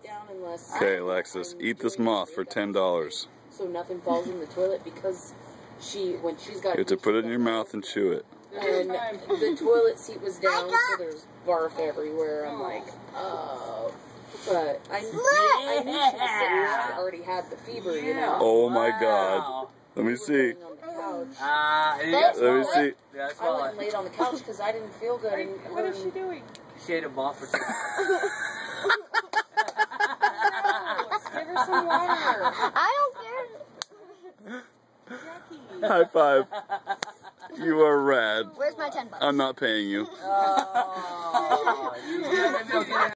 it down unless... Okay, Alexis, eat this moth for $10. So nothing falls in the toilet because when she's got... You have to put it in your mouth and chew it. And the toilet seat was down, so there's barf everywhere. I'm like, oh. But I knew she already had the fever, you know. Oh my God. Let me see. Let me see. I went and laid on the couch because I didn't feel good. And what is she doing? She ate a moth for some. Give her some water. I don't care. High five. You are rad. Where's my $10? I'm not paying you. Oh,